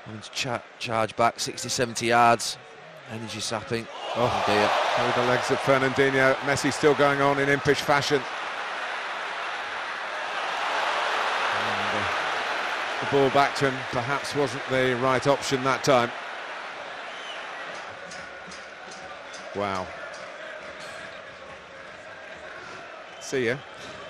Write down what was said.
Having to charge back 60, 70 yards. Energy sapping. Oh dear. Through the legs of Fernandinho. Messi still going on in impish fashion. And, the ball back to him perhaps wasn't the right option that time. Wow. See ya.